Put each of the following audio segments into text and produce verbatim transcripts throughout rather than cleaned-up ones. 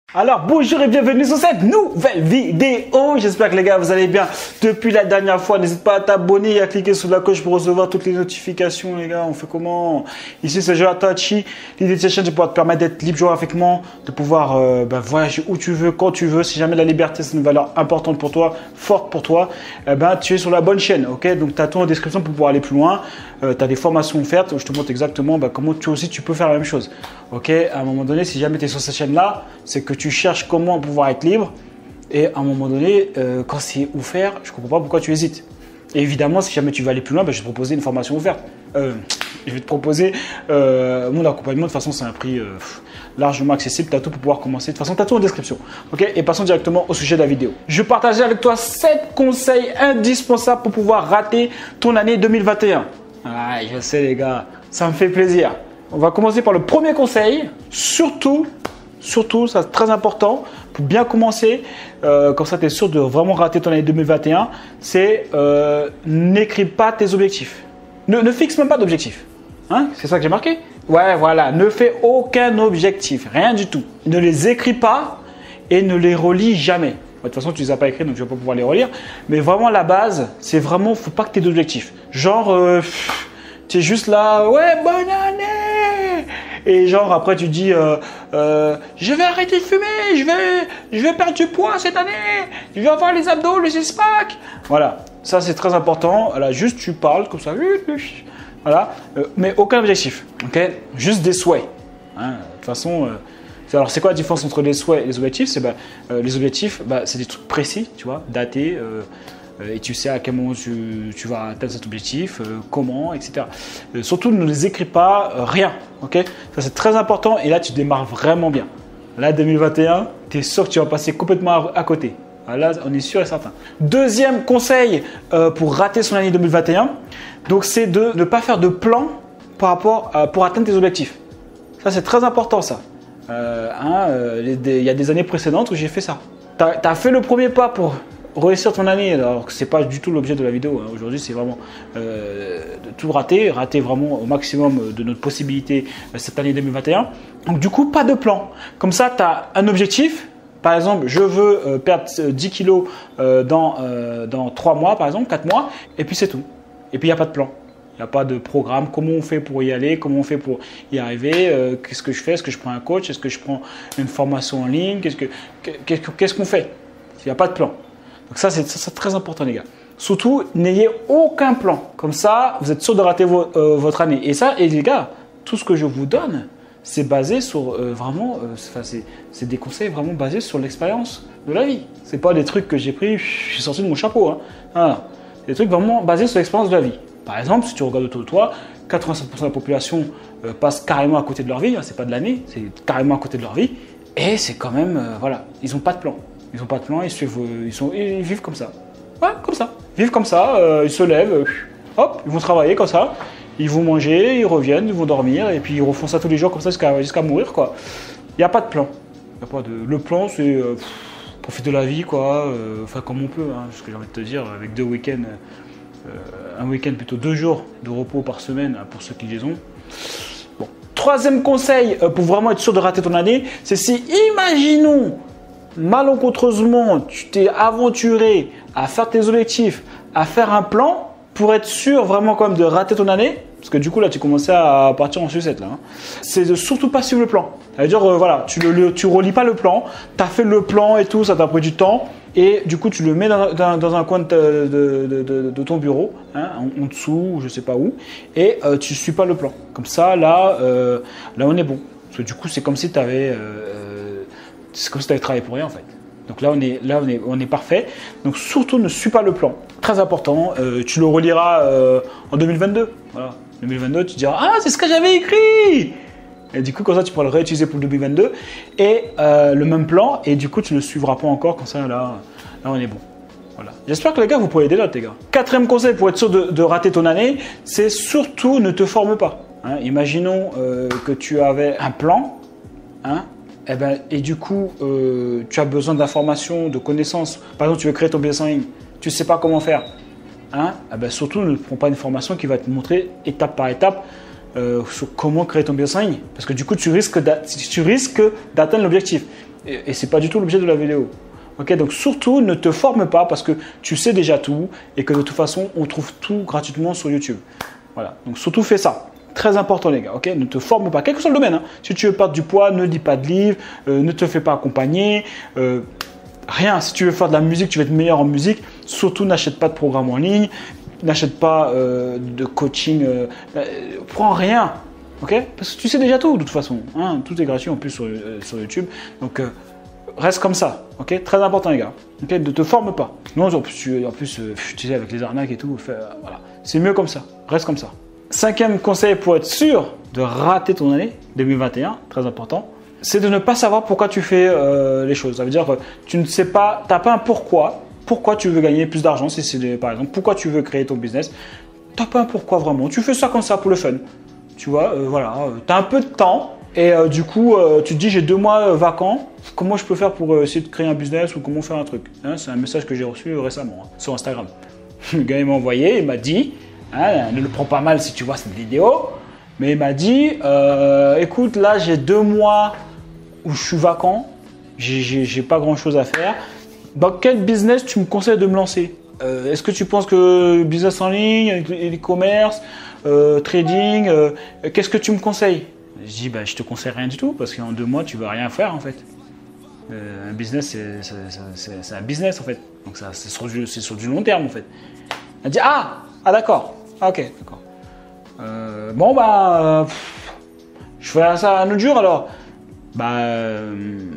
Alors bonjour et bienvenue sur cette nouvelle vidéo. J'espère que les gars vous allez bien depuis la dernière fois. N'hésite pas à t'abonner et à cliquer sur la cloche pour recevoir toutes les notifications. Les gars, on fait comment? Ici c'est Jonathan-Chi. L'idée de cette chaîne c'est de pouvoir te permettre d'être libre géographiquement, de pouvoir euh, ben, voyager où tu veux, quand tu veux. Si jamais la liberté c'est une valeur importante pour toi, forte pour toi, eh ben, tu es sur la bonne chaîne. Ok, donc tu as tout en description pour pouvoir aller plus loin. Euh, tu as des formations offertes où je te montre exactement ben, comment tu aussi tu peux faire la même chose. Ok, à un moment donné, si jamais tu es sur cette chaîne là, c'est que tu cherches comment pouvoir être libre et à un moment donné, euh, quand c'est offert, je ne comprends pas pourquoi tu hésites. Et évidemment, si jamais tu veux aller plus loin, ben, je vais te proposer une formation offerte. Euh, je vais te proposer euh, mon accompagnement. De toute façon, c'est un prix euh, largement accessible. Tu as tout pour pouvoir commencer. De toute façon, tu as tout en description. Okay, et passons directement au sujet de la vidéo. Je vais partager avec toi sept conseils indispensables pour pouvoir rater ton année deux mille vingt et un. Ah, je sais les gars, ça me fait plaisir. On va commencer par le premier conseil. Surtout, surtout, ça c'est très important pour bien commencer. Euh, comme ça, tu es sûr de vraiment rater ton année deux mille vingt et un. C'est euh, n'écris pas tes objectifs. Ne, ne fixe même pas d'objectifs. Hein, c'est ça que j'ai marqué? Ouais, voilà. Ne fais aucun objectif. Rien du tout. Ne les écris pas et ne les relis jamais. De toute façon, tu ne les as pas écrits, donc tu ne vas pas pouvoir les relire. Mais vraiment, la base, c'est vraiment, il ne faut pas que tu aies d'objectifs. Genre, euh, tu es juste là, ouais, bonne année! Et genre, après, tu dis, euh, euh, je vais arrêter de fumer, je vais, je vais perdre du poids cette année, je vais avoir les abdos, le six-pack. Voilà, ça, c'est très important. Voilà, juste, tu parles comme ça. Voilà, euh, mais aucun objectif. Ok, juste des souhaits. Hein, de toute façon, euh, alors c'est quoi la différence entre les souhaits et les objectifs? C'est bah, euh, les objectifs, bah, c'est des trucs précis, tu vois, datés. Euh, et tu sais à quel moment tu, tu vas atteindre cet objectif, euh, comment, et cetera. Euh, surtout, ne les écris pas, euh, rien. Okay, ça, c'est très important. Et là, tu démarres vraiment bien. Là, deux mille vingt et un, tu es sûr que tu vas passer complètement à, à côté. Là, on est sûr et certain. Deuxième conseil euh, pour rater son année deux mille vingt et un, donc, c'est de ne pas faire de plan par rapport à, pour atteindre tes objectifs. Ça, c'est très important, ça. Euh, hein, euh, il y a des années précédentes où j'ai fait ça. Tu as, as fait le premier pas pour réussir ton année, alors que ce n'est pas du tout l'objet de la vidéo. Hein. Aujourd'hui, c'est vraiment euh, de tout rater, rater vraiment au maximum de notre possibilité euh, cette année deux mille vingt et un. Donc, du coup, pas de plan. Comme ça, tu as un objectif. Par exemple, je veux euh, perdre dix kilos euh, dans, euh, dans trois mois, par exemple, quatre mois, et puis c'est tout. Et puis, il n'y a pas de plan. Il n'y a pas de programme. Comment on fait pour y aller? Comment on fait pour y arriver? euh, Qu'est-ce que je fais? Est-ce que je prends un coach? Est-ce que je prends une formation en ligne? Qu'est-ce qu'on qu'est-ce qu'est-ce qu'on fait? Il n'y a pas de plan. Donc ça, c'est très important, les gars. Surtout, n'ayez aucun plan. Comme ça, vous êtes sûr de rater vo euh, votre année. Et ça, et les gars, tout ce que je vous donne, c'est basé sur euh, vraiment, euh, c'est des conseils vraiment basés sur l'expérience de la vie. Ce n'est pas des trucs que j'ai pris, je suis sorti de mon chapeau. Hein. Ah, des trucs vraiment basés sur l'expérience de la vie. Par exemple, si tu regardes autour de toi, quatre-vingt-sept pour cent de la population euh, passe carrément à côté de leur vie. Hein, c'est pas de l'année, c'est carrément à côté de leur vie. Et c'est quand même, euh, voilà, ils n'ont pas de plan. Ils n'ont pas de plan, ils, suivent, euh, ils, sont, ils vivent comme ça. Ouais, comme ça. Ils vivent comme ça, euh, ils se lèvent, euh, hop, ils vont travailler comme ça. Ils vont manger, ils reviennent, ils vont dormir, et puis ils refont ça tous les jours comme ça jusqu'à jusqu'à mourir, quoi. Il n'y a pas de plan. Y a pas de... Le plan, c'est euh, profiter de la vie, quoi. Euh, enfin, comme on peut, hein, ce que j'ai envie de te dire, avec deux week-ends, euh, un week-end plutôt deux jours de repos par semaine, hein, pour ceux qui les ont. Bon. Troisième conseil euh, pour vraiment être sûr de rater ton année, c'est si, imaginons, malencontreusement, tu t'es aventuré à faire tes objectifs, à faire un plan pour être sûr vraiment quand même de rater ton année. Parce que du coup, là, tu commençais à partir en sucette, là. Hein. C'est de surtout pas suivre le plan. Ça veut dire, euh, voilà, tu ne le, tu relis pas le plan, tu as fait le plan et tout, ça t'a pris du temps. Et du coup, tu le mets dans, dans, dans un coin de, de, de, de, de ton bureau, hein, en, en dessous, je ne sais pas où, et euh, tu ne suis pas le plan. Comme ça, là, euh, là on est bon. Parce que du coup, c'est comme si tu avais, euh, c'est comme si tu avais travaillé pour rien, en fait. Donc là, on est, là on, est, on est parfait. Donc surtout, ne suis pas le plan. Très important. Euh, tu le reliras euh, en deux mille vingt-deux. Voilà. deux mille vingt-deux, tu diras « Ah, c'est ce que j'avais écrit !» Et du coup, comme ça, tu pourras le réutiliser pour le deux mille vingt-deux. Et euh, le même plan. Et du coup, tu ne le suivras pas encore. Comme ça, là, là on est bon. Voilà. J'espère que les gars, vous pouvez aider là, les gars. Quatrième conseil pour être sûr de, de rater ton année, c'est surtout ne te forme pas. Hein, imaginons euh, que tu avais un plan. Hein, et, ben, et du coup, euh, tu as besoin d'informations, de connaissances. Par exemple, tu veux créer ton business en ligne. Tu ne sais pas comment faire. Hein, eh ben surtout, ne prends pas une formation qui va te montrer étape par étape euh, sur comment créer ton business en ligne. Parce que du coup, tu risques d'atteindre l'objectif. Et, et ce n'est pas du tout l'objet de la vidéo. Ok, donc surtout, ne te forme pas parce que tu sais déjà tout et que de toute façon, on trouve tout gratuitement sur YouTube. Voilà, donc surtout fais ça. Très important les gars, ok? Ne te forme pas, quel que soit le domaine. Hein. Si tu veux perdre du poids, ne lis pas de livres, euh, ne te fais pas accompagner. Euh, rien, si tu veux faire de la musique, tu veux être meilleur en musique, surtout n'achète pas de programme en ligne, n'achète pas euh, de coaching, euh, euh, prends rien, ok? Parce que tu sais déjà tout de toute façon. Hein. Tout est gratuit en plus sur, euh, sur YouTube. Donc, euh, reste comme ça, ok? Très important les gars. Ok, ne te forme pas. Non, en plus, tu, en plus euh, tu sais, avec les arnaques et tout, fait, euh, voilà. C'est mieux comme ça. Reste comme ça. Cinquième conseil pour être sûr de rater ton année deux mille vingt et un, très important, c'est de ne pas savoir pourquoi tu fais euh, les choses. Ça veut dire que tu ne sais pas, tu n'as pas un pourquoi. Pourquoi tu veux gagner plus d'argent, si c'est par exemple, pourquoi tu veux créer ton business. Tu n'as pas un pourquoi vraiment. Tu fais ça comme ça pour le fun. Tu vois, euh, voilà, tu as un peu de temps. Et euh, du coup, euh, tu te dis, j'ai deux mois euh, vacants, comment je peux faire pour euh, essayer de créer un business ou comment faire un truc, hein? C'est un message que j'ai reçu euh, récemment, hein, sur Instagram. Le gars, il m'a envoyé, il m'a dit, hein, ne le prends pas mal si tu vois cette vidéo, mais il m'a dit, euh, écoute, là, j'ai deux mois où je suis vacant, j'ai pas grand chose à faire. Dans quel business tu me conseilles de me lancer? euh, Est-ce que tu penses que business en ligne, e-commerce, euh, trading, euh, qu'est-ce que tu me conseilles? Je dis, bah, je te conseille rien du tout parce qu'en deux mois, tu ne vas rien faire en fait. Euh, un business, c'est un business en fait. Donc c'est sur, sur du long terme en fait. Elle dit, ah, ah d'accord. Ah, ok, d'accord. Euh, bon, bah, euh, pff, je fais ça un autre jour alors. Bah, euh,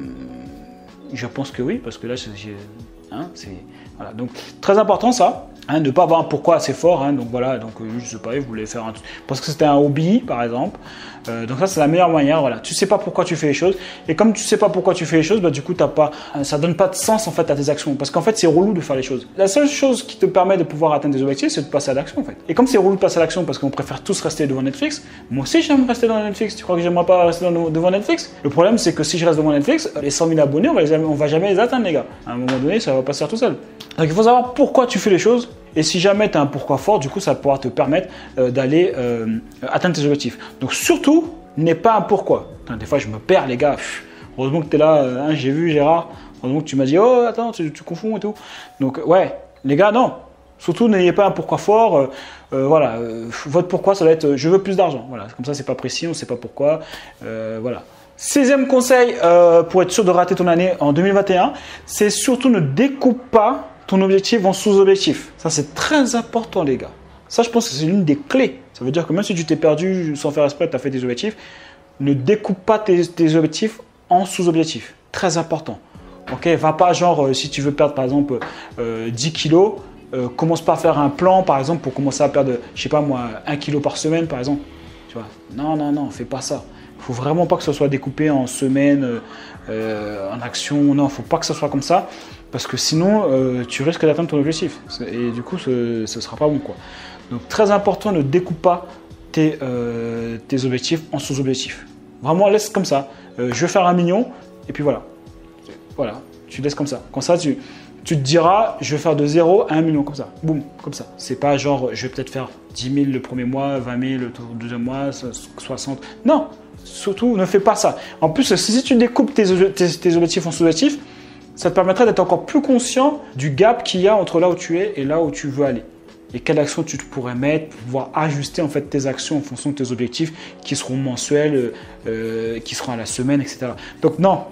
je pense que oui, parce que là, j'ai. Hein, c'est. Voilà. Donc, très important ça. Hein, ne pas avoir un pourquoi assez fort, hein, donc voilà, donc euh, je sais pas, vous voulez faire un truc parce que c'était un hobby par exemple, euh, donc ça c'est la meilleure manière, voilà, tu sais pas pourquoi tu fais les choses, et comme tu sais pas pourquoi tu fais les choses, bah du coup t'as pas, ça donne pas de sens en fait à tes actions, parce qu'en fait c'est relou de faire les choses. La seule chose qui te permet de pouvoir atteindre tes objectifs, c'est de passer à l'action en fait. Et comme c'est relou de passer à l'action parce qu'on préfère tous rester devant Netflix, moi aussi j'aime rester devant Netflix, tu crois que j'aimerais pas rester devant Netflix? Le problème c'est que si je reste devant Netflix, les cent mille abonnés, on va, les, on va jamais les atteindre les gars, à un moment donné ça va pas se faire tout seul. Donc il faut savoir pourquoi tu fais les choses. Et si jamais tu as un pourquoi fort, du coup, ça va pouvoir te permettre euh, d'aller euh, atteindre tes objectifs. Donc surtout, n'aie pas un pourquoi. Putain, des fois, je me perds, les gars. Pff, heureusement que tu es là. Euh, hein, j'ai vu, Gérard. Heureusement que tu m'as dit, oh, attends, tu, tu confonds et tout. Donc, ouais, les gars, non. Surtout, n'ayez pas un pourquoi fort. Euh, euh, voilà, euh, votre pourquoi, ça va être, euh, je veux plus d'argent. Voilà, comme ça, c'est pas précis, on ne sait pas pourquoi. Euh, voilà. Sixième conseil euh, pour être sûr de rater ton année en deux mille vingt et un, c'est surtout ne découpe pas ton objectif en sous-objectif. Ça, c'est très important, les gars. Ça, je pense que c'est l'une des clés. Ça veut dire que même si tu t'es perdu sans faire exprès, tu as fait tes objectifs, ne découpe pas tes, tes objectifs en sous-objectifs. Très important. Ok, va pas genre, euh, si tu veux perdre par exemple euh, dix kilos, euh, commence pas à faire un plan, par exemple, pour commencer à perdre, je sais pas moi, un kilo par semaine, par exemple. Tu vois, non, non, non, fais pas ça. Il faut vraiment pas que ce soit découpé en semaines, euh, en actions. Non, il faut pas que ce soit comme ça. Parce que sinon, euh, tu risques d'atteindre ton objectif. Et du coup, ce ne sera pas bon, quoi. Donc, très important, ne découpe pas tes, euh, tes objectifs en sous-objectifs. Vraiment, laisse comme ça. Euh, je vais faire un million, et puis voilà. Voilà, tu laisses comme ça. Comme ça, tu, tu te diras, je vais faire de zéro à un million, comme ça. Boum, comme ça. C'est pas genre, je vais peut-être faire dix mille le premier mois, vingt mille le deuxième mois, soixante. Non, surtout, ne fais pas ça. En plus, si tu découpes tes, tes, tes objectifs en sous-objectifs, ça te permettra d'être encore plus conscient du gap qu'il y a entre là où tu es et là où tu veux aller. Et quelles actions tu pourrais mettre pour pouvoir ajuster en fait tes actions en fonction de tes objectifs qui seront mensuels, euh, qui seront à la semaine, et cetera. Donc non,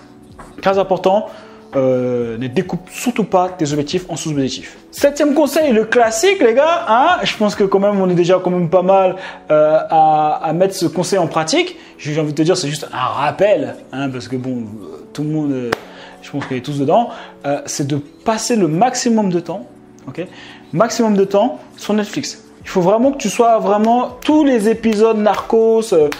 très important, euh, ne découpe surtout pas tes objectifs en sous-objectifs. Septième conseil, le classique les gars, hein, je pense que quand même on est déjà quand même pas mal euh, à, à mettre ce conseil en pratique. J'ai envie de te dire c'est juste un rappel, hein, parce que bon, tout le monde... Euh, je pense qu'on est tous dedans, euh, c'est de passer le maximum de temps, ok, maximum de temps sur Netflix. Il faut vraiment que tu sois vraiment tous les épisodes Narcos, euh,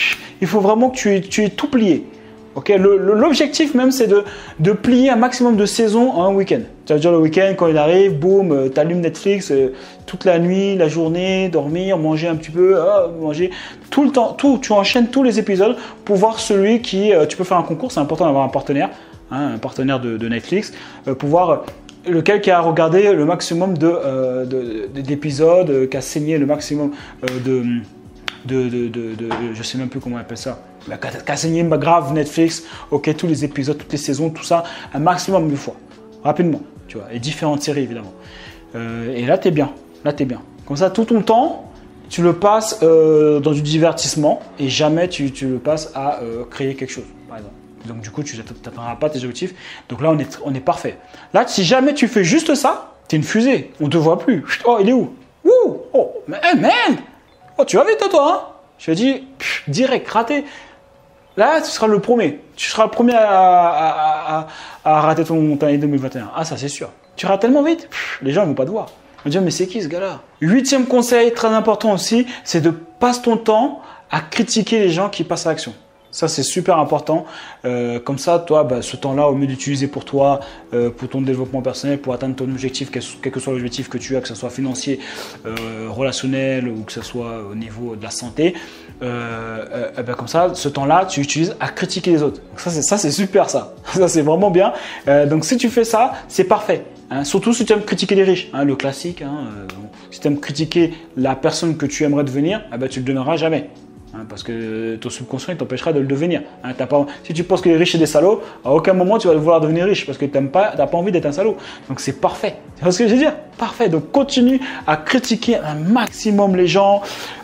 il faut vraiment que tu aies, tu aies tout plié. Okay, l'objectif même, c'est de, de plier un maximum de saisons en un week-end. Ça veut dire le week-end, quand il arrive, boum, euh, tu allumes Netflix euh, toute la nuit, la journée, dormir, manger un petit peu, euh, manger tout le temps, tout, tu enchaînes tous les épisodes pour voir celui qui, euh, tu peux faire un concours, c'est important d'avoir un partenaire. Hein, un partenaire de, de Netflix, euh, pour voir euh, lequel qui a regardé le maximum de, euh, de, de, d'épisodes, euh, qui a saigné le maximum euh, de, de, de, de, de, je sais même plus comment on appelle ça, Bah, qu'à saigner bah, grave Netflix, ok, tous les épisodes, toutes les saisons, tout ça, un maximum de fois, rapidement, tu vois, et différentes séries évidemment. Euh, et là, t'es bien, là, t'es bien. Comme ça, tout ton temps, tu le passes euh, dans du divertissement et jamais tu, tu le passes à euh, créer quelque chose, par exemple. Donc du coup, tu n'atteindras pas tes objectifs. Donc là, on est, on est parfait. Là, si jamais tu fais juste ça, t'es une fusée. On ne te voit plus. Oh, il est où? Ouh, oh, man, man. Oh, tu vas vite, toi, hein? Je te dis, pff, direct, raté. Là, tu seras le premier. Tu seras le premier à, à, à, à rater ton, ton année deux mille vingt et un. Ah, ça, c'est sûr. Tu rates tellement vite, pff, les gens ne vont pas te voir. Ils vont dire, mais c'est qui ce gars-là? Huitième conseil, très important aussi, c'est de passer ton temps à critiquer les gens qui passent à l'action. Ça, c'est super important. Euh, comme ça, toi, bah, ce temps-là, au mieux d'utiliser pour toi, euh, pour ton développement personnel, pour atteindre ton objectif, quel, quel que soit l'objectif que tu as, que ce soit financier, euh, relationnel ou que ce soit au niveau de la santé, euh, euh, bah, comme ça, ce temps-là, tu l'utilises à critiquer les autres. Donc ça, c'est, ça, c'est super, ça. Ça, c'est vraiment bien. Euh, donc, si tu fais ça, c'est parfait. Hein, surtout si tu aimes critiquer les riches, hein, le classique. Hein, euh, si tu aimes critiquer la personne que tu aimerais devenir, eh ben, tu ne le deviendras jamais. Hein, parce que ton subconscient t'empêchera de le devenir. Hein, t'as pas, si tu penses que les riches c'est des salauds, à aucun moment tu vas vouloir devenir riche parce que tu n'as pas, pas envie d'être un salaud. Donc c'est parfait. Tu vois ce que je veux dire? Parfait. Donc continue à critiquer un maximum les gens.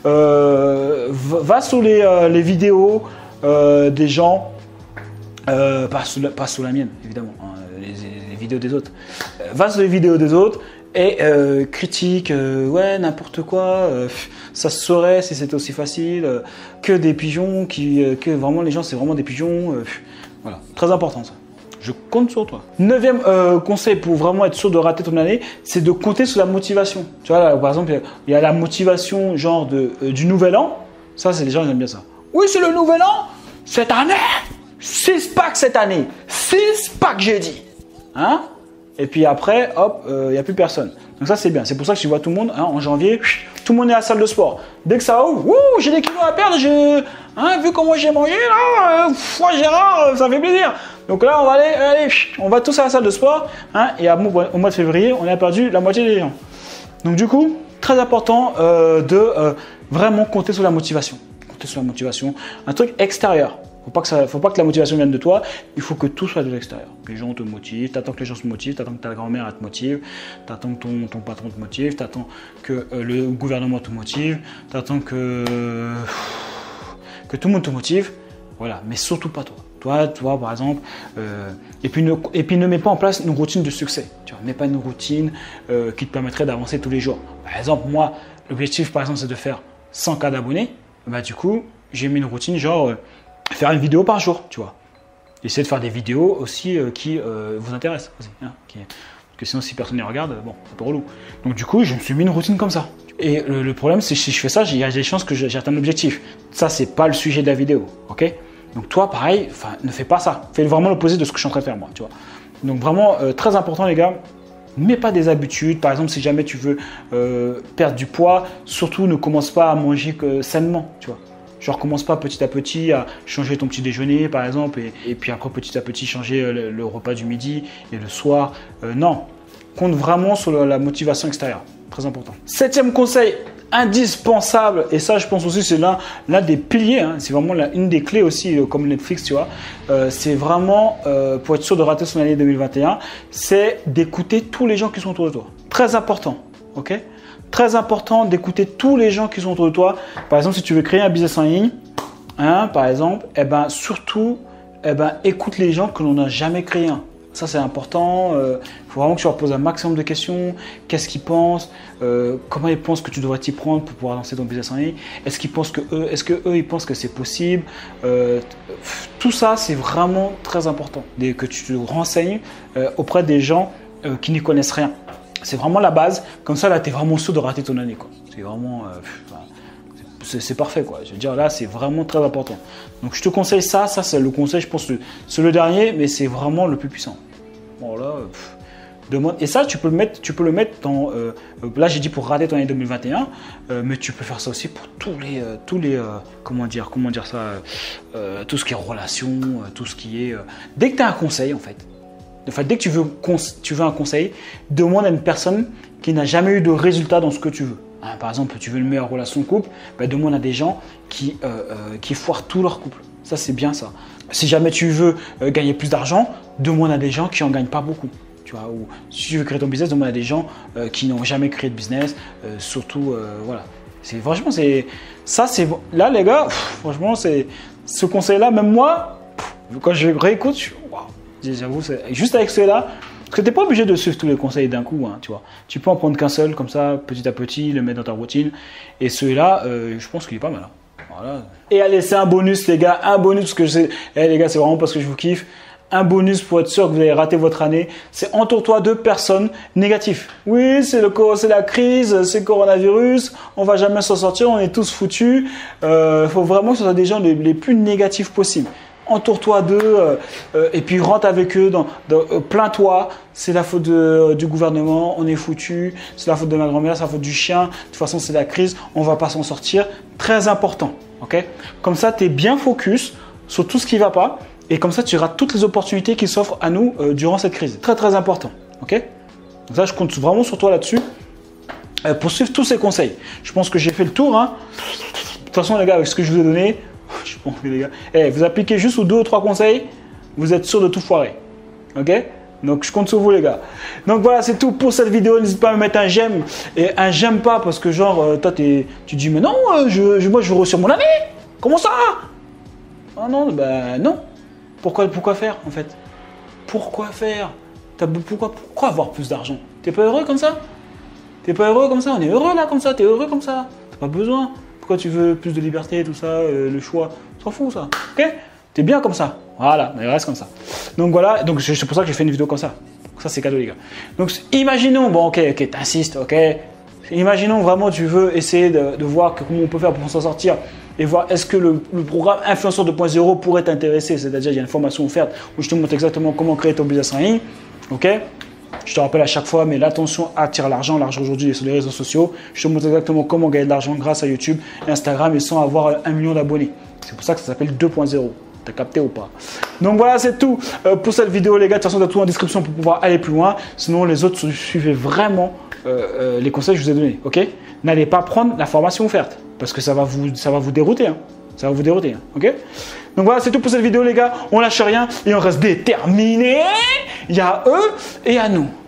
Euh, va sur les, euh, les vidéos euh, des gens, euh, pas, sous la, pas sous la mienne évidemment, hein, les, les vidéos des autres. Euh, va sur les vidéos des autres. Et euh, critique, euh, ouais, n'importe quoi, euh, ça se saurait si c'était aussi facile, euh, que des pigeons, qui, euh, que vraiment les gens, c'est vraiment des pigeons. Euh, voilà, très important ça. Je compte sur toi. Neuvième euh, conseil pour vraiment être sûr de rater ton année, c'est de compter sur la motivation. Tu vois, là, par exemple, il y a la motivation genre de, euh, du nouvel an. Ça, c'est les gens, ils aiment bien ça. Oui, c'est le nouvel an, cette année, six packs cette année, six packs j'ai dit. Hein? Et puis après, hop, il euh, n'y a plus personne. Donc ça, c'est bien. C'est pour ça que tu vois tout le monde, hein, en janvier, tout le monde est à la salle de sport. Dès que ça ouvre, ouh, j'ai des kilos à perdre, j'ai, hein, vu comment j'ai mangé, là, euh, foi Gérard, ça fait plaisir. Donc là, on va aller, allez, on va tous à la salle de sport, hein, et à, au mois de février, on a perdu la moitié des gens. Donc du coup, très important euh, de euh, vraiment compter sur la motivation. Compter sur la motivation. Un truc extérieur. Faut pas que ça, faut pas que la motivation vienne de toi, il faut que tout soit de l'extérieur. Les gens te motivent, tu attends que les gens se motivent, tu attends que ta grand-mère te motive, tu attends que ton, ton patron te motive, tu attends que euh, le gouvernement te motive, tu attends que, euh, que tout le monde te motive, voilà, mais surtout pas toi. Toi, toi par exemple, euh, et, puis ne, et puis ne mets pas en place une routine de succès. Tu vois, mets pas une routine euh, qui te permettrait d'avancer tous les jours. Par exemple, moi, l'objectif par exemple c'est de faire cent K d'abonnés, bah, du coup, j'ai mis une routine genre... Euh, faire une vidéo par jour, tu vois. Essayez de faire des vidéos aussi euh, qui euh, vous intéressent. Aussi, hein, qui, parce que sinon, si personne ne regarde, bon, c'est un peu relou. Donc du coup, je me suis mis une routine comme ça. Et le, le problème, c'est que si je fais ça, il y a des chances que j'atteins l'objectif. Ça, c'est pas le sujet de la vidéo, ok? Donc toi, pareil, ne fais pas ça. Fais vraiment l'opposé de ce que je suis en train de faire, moi, tu vois. Donc vraiment, euh, très important, les gars. Ne mets pas des habitudes. Par exemple, si jamais tu veux euh, perdre du poids, surtout ne commence pas à manger que sainement, tu vois. Genre, commence pas petit à petit à changer ton petit déjeuner, par exemple, et, et puis après, petit à petit, changer le, le repas du midi et le soir. Euh, non, compte vraiment sur la, la motivation extérieure. Très important. Septième conseil indispensable, et ça, je pense aussi, c'est l'un l'un des piliers, hein, c'est vraiment la, une des clés aussi, euh, comme Netflix, tu vois. Euh, c'est vraiment, euh, pour être sûr de rater son année deux mille vingt et un, c'est d'écouter tous les gens qui sont autour de toi. Très important, ok? Très important d'écouter tous les gens qui sont autour de toi. Par exemple, si tu veux créer un business en ligne, hein, par exemple, eh ben, surtout, eh ben, écoute les gens que l'on n'a jamais créé un. Ça, c'est important. Il euh, faut vraiment que tu leur poses un maximum de questions. Qu'est-ce qu'ils pensent euh, Comment ils pensent que tu devrais t'y prendre pour pouvoir lancer ton business en ligne? Est-ce qu'ils pensent que eux, est-ce que eux, ils pensent que c'est possible? euh, Tout ça, c'est vraiment très important. Dès que tu te renseignes euh, auprès des gens euh, qui n'y connaissent rien. C'est vraiment la base. Comme ça, là, tu es vraiment sûr de rater ton année, quoi. C'est vraiment... Euh, c'est parfait, quoi. Je veux dire, là, c'est vraiment très important. Donc, je te conseille ça. Ça, c'est le conseil, je pense que c'est le dernier, mais c'est vraiment le plus puissant. Bon, là, pff, demande. Et ça, tu peux le mettre, tu peux le mettre dans... Euh, là, j'ai dit pour rater ton année deux mille vingt et un, euh, mais tu peux faire ça aussi pour tous les... Euh, tous les euh, comment dire, comment dire ça euh, tout ce qui est relation, euh, tout ce qui est... Euh, dès que tu as un conseil, en fait, Enfin, dès que tu veux, tu veux un conseil, demande à une personne qui n'a jamais eu de résultat dans ce que tu veux. Hein, par exemple, tu veux une meilleure relation de couple, bah, demande à des gens qui, euh, euh, qui foirent tout leur couple. Ça, Ça, c'est bien ça. Si jamais tu veux euh, gagner plus d'argent, demande à des gens qui n'en gagnent pas beaucoup. Tu vois, ou si tu veux créer ton business, demande à des gens euh, qui n'ont jamais créé de business. Euh, surtout, euh, voilà. C'est, franchement, c'est ça, c'est là, les gars. Pff, franchement, c'est ce conseil-là. Même moi, pff, quand je réécoute, je, wow, j'avoue, c'est, juste avec ceux-là, parce que tu n'es pas obligé de suivre tous les conseils d'un coup. Hein, tu vois, tu peux en prendre qu'un seul, comme ça, petit à petit, le mettre dans ta routine. Et celui-là, euh, je pense qu'il est pas mal. Hein. Voilà. Et allez, c'est un bonus, les gars, un bonus parce que je sais, hey, les gars, c'est vraiment parce que je vous kiffe. Un bonus pour être sûr que vous allez rater votre année, c'est entoure-toi de personnes négatives. Oui, c'est le c'est la crise, c'est le coronavirus, on va jamais s'en sortir, on est tous foutus. Il euh, faut vraiment que ce soit des gens les, les plus négatifs possibles. Entoure-toi d'eux euh, euh, et puis rentre avec eux, dans, dans, euh, plains-toi. C'est la faute de, euh, du gouvernement, on est foutu. C'est la faute de ma grand-mère, c'est la faute du chien. De toute façon, c'est la crise, on va pas s'en sortir. Très important, ok? Comme ça, tu es bien focus sur tout ce qui ne va pas. Et comme ça, tu auras toutes les opportunités qui s'offrent à nous euh, durant cette crise. Très, très important. Ok? Donc ça, je compte vraiment sur toi là-dessus euh, pour suivre tous ces conseils. Je pense que j'ai fait le tour. Hein. De toute façon, les gars, avec ce que je vous ai donné, je pense que les gars, hey, vous appliquez juste aux deux ou trois conseils, vous êtes sûr de tout foirer. Ok? Donc, je compte sur vous, les gars. Donc, voilà, c'est tout pour cette vidéo. N'hésite pas à me mettre un j'aime et un j'aime pas parce que, genre, euh, toi, t'es, tu dis, mais non, euh, je, je, moi, je veux réussir mon année. Comment ça? Ah non, ben non. Pourquoi, pourquoi faire en fait? Pourquoi faire? T'as, pourquoi, pourquoi avoir plus d'argent? T'es pas heureux comme ça? T'es pas heureux comme ça? On est heureux là comme ça? T'es heureux comme ça? T'as pas besoin? Pourquoi tu veux plus de liberté, tout ça, euh, le choix? T'en fous ça? Ok? T'es bien comme ça? Voilà, mais reste comme ça. Donc voilà, donc c'est pour ça que j'ai fait une vidéo comme ça. Ça c'est cadeau les gars. Donc imaginons, bon ok, ok, t'insistes, ok? Imaginons vraiment tu veux essayer de, de voir comment on peut faire pour s'en sortir et voir est-ce que le, le programme Influenceur deux point zéro pourrait t'intéresser. C'est-à-dire il y a une formation offerte où je te montre exactement comment créer ton business en ligne. Ok? Je te rappelle à chaque fois, mais l'attention attire l'argent. L'argent aujourd'hui est sur les réseaux sociaux. Je te montre exactement comment gagner de l'argent grâce à YouTube, Instagram et sans avoir un million d'abonnés. C'est pour ça que ça s'appelle deux point zéro. T'as capté ou pas? Donc voilà, c'est tout pour cette vidéo les gars. De toute façon, tu as tout en description pour pouvoir aller plus loin. Sinon, les autres, suivez vraiment euh, euh, les conseils que je vous ai donnés. Ok? N'allez pas prendre la formation offerte parce que ça va vous, ça va vous dérouter. Hein. Ça va vous dérouter. Hein. Ok? Donc voilà, c'est tout pour cette vidéo les gars. On lâche rien et on reste déterminé. Il y a eux et à nous.